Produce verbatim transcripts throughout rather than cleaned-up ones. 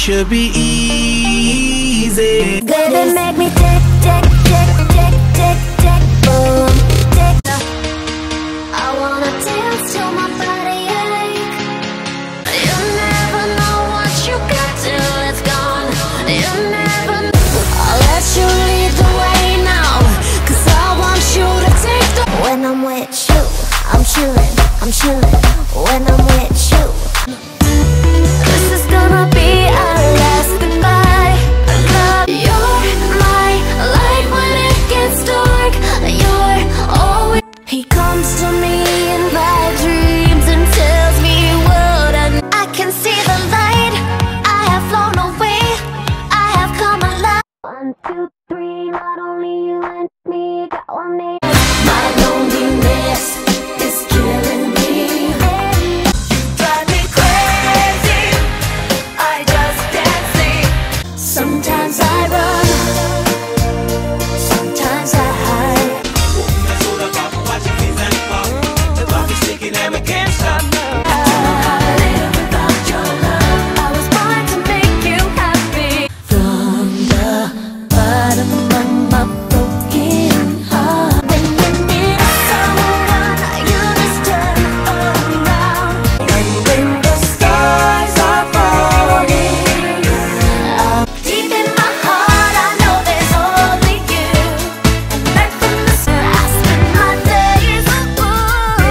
should be easy. Baby, make me tick, tick, tick, tick, tick, tick, boom, tick. I wanna dance till my body ache. You never know what you got till it's gone. You never know. I'll let you lead the way now, 'cause I want you to take the. When I'm with you, I'm chillin', I'm chillin'. When I'm with you, this is gonna be our last goodbye. Love, you're my light when it gets dark. You're always. He comes to me in my dreams and tells me what I. I can see the light. I have flown away. I have come alive. One, two, three. Not only you and me got one name. My loneliness is killing me. You drive me crazy. I just can't sleep. Sometimes I run. Sometimes I hide. I live without your love. I was born to make you happy. From the bottom of my broken heart. When you need someone, you just turn around. And when the stars are falling, uh, deep in my heart, I know there's only you. And right from the start, I spend my days with you.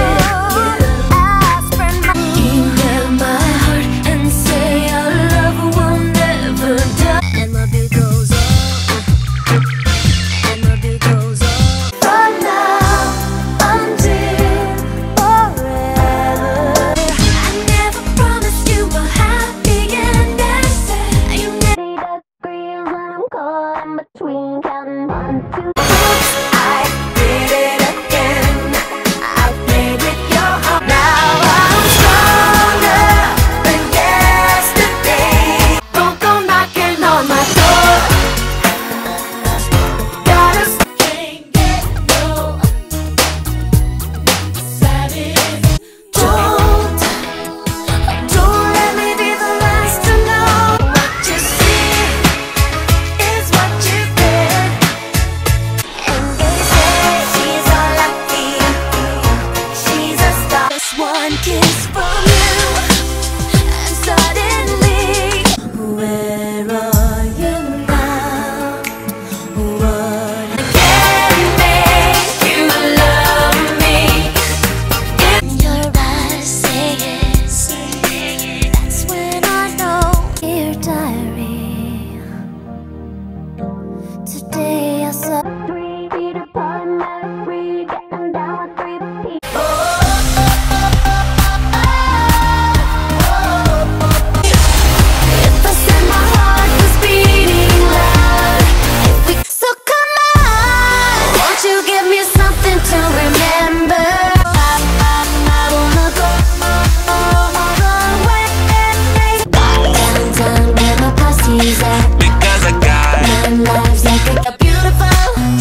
I spend my. You hear my heart and say our love will never die. And my beat goes on. And my beat goes on. From now until forever. I never promised you a happy ending. You never agree when I'm caught in between counting one, two. Oops, I did it again. I played with your heart. Now I'm stronger than yesterday. Don't go knocking on my door. Gotta can't get no savage. Don't, don't let me be the last to know. What you see is what you get. And they say she's all lucky. She's a star. Just one kiss from you, and suddenly, where are you now? What can make you love me? In your eyes say yes. That's when I know. Dear diary, today I saw three feet apart, Mary, getting down with three people. If I said my heart was beating loud, if we so come on, won't you give me something to remember? I, I, I wanna go away. Downtown where my posse's at. Because I got Nine lives like a beautiful.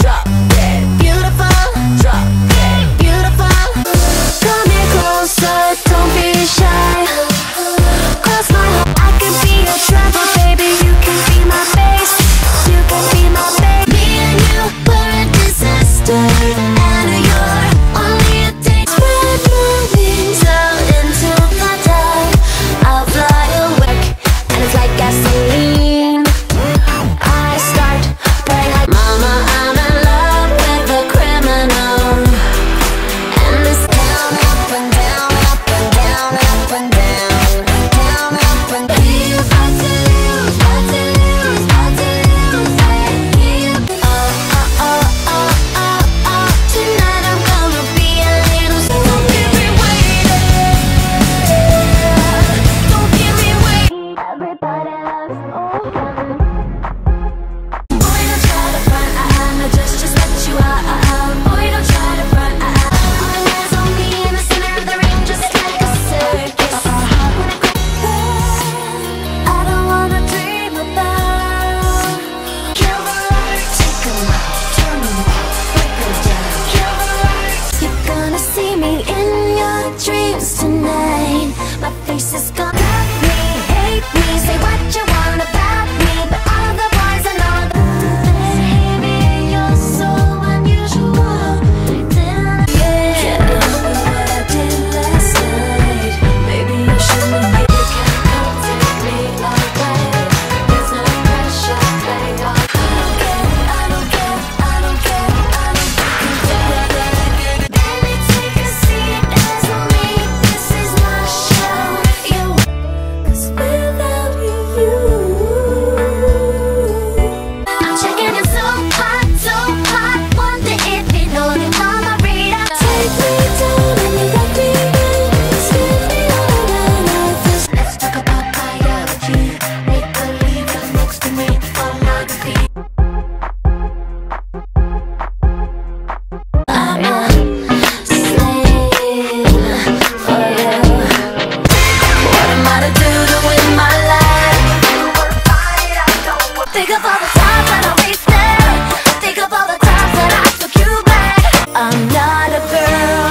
times that I wasted. Think of all the times that I took you back. I'm not a girl.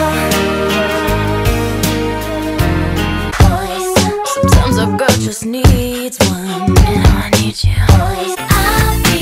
Sometimes a girl just needs one, and I need you. I'll be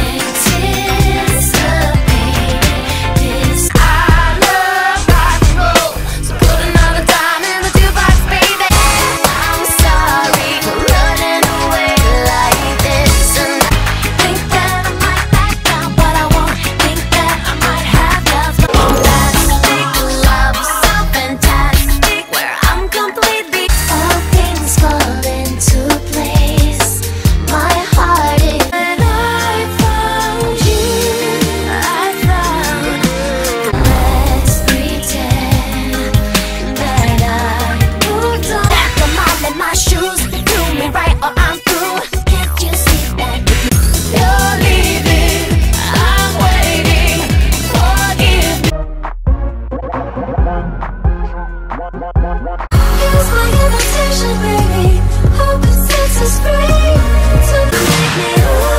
anticipating this. I love rock and roll, so put another dime in the jukebox, baby. I'm sorry for running away like this, and I think that I might back down, but I won't. Think that I might have love. Fantastic love, so fantastic, where I'm completely. All things fall into place. My heart is. When I found you, I found. Let's pretend that I moved on. Come on, let my shoes do me right, or I'm through. Can't you see that? You're leaving, I'm waiting. Forgive me. Here's my invitation, baby. Hope it sets us free. So make me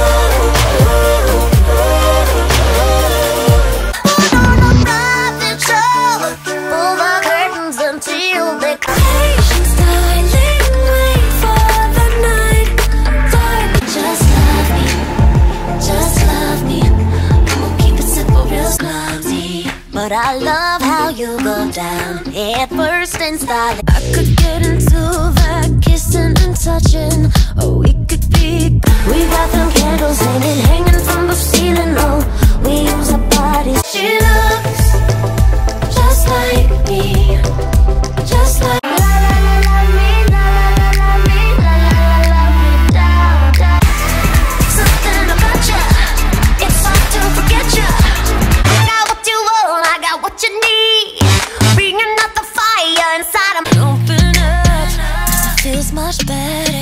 put on a private show. Pull the curtains until they patience, darling. Wait for the night. Darling, just love me, just love me. I'ma keep it simple, real slowly. But I love how you go down head first and style. I could get into that kissing and touching, or we could be. We got them candles hanging, hanging from the ceiling. Oh, we use our bodies. She looks just like me, just like. La la la la me, la la la la me, la la la la me down, down. Something about ya, it's hard to forget ya. I got what you want, I got what you need. Bringing out the fire inside of me. Open up, feels much better.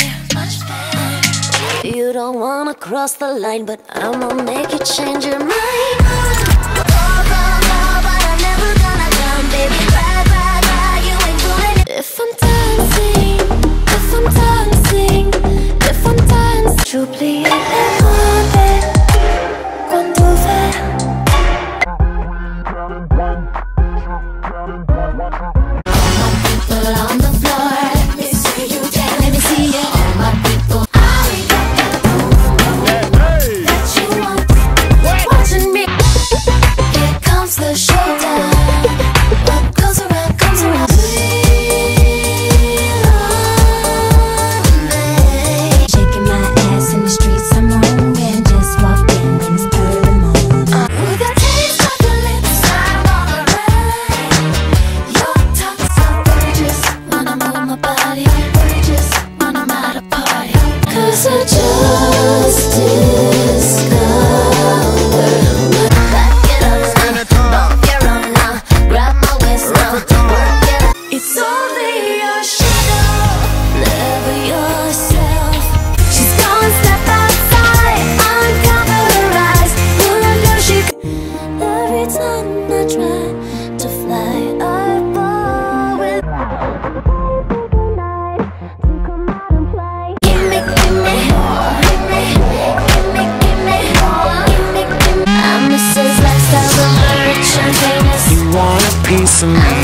You don't wanna cross the line, but I'ma make you change your mind. Oh, oh, oh, but I'm never gonna come, baby. Ride, ride, ride, you ain't doing it. If I'm dancing, if I'm dancing, if I'm dancing, j'oubliais les mauvais quand on fait. All on the floor, let me see you dance, let me see it. All my people, I got that you want, watching me. Here comes the showtime. What goes around comes around. Feel on me. Shaking my ass in the streets, I'm on and just walked in and it's early morning. With a taste of your lips, I'm all around. Your talk so gorgeous when I move my body, gorgeous when I'm at a party. 'Cause I just discovered. Back it up now, bump your up now, grab my waist now, work it up. It's only your shadow, never yourself. She's gonna step outside, uncover her eyes. Wonder she. Every time I try to fly, I fall with. To come out and play. Give me, give me, give me, give me, give me, give me, give me. I'm Missus Lifestyle, the merchant famous. You want a piece of me?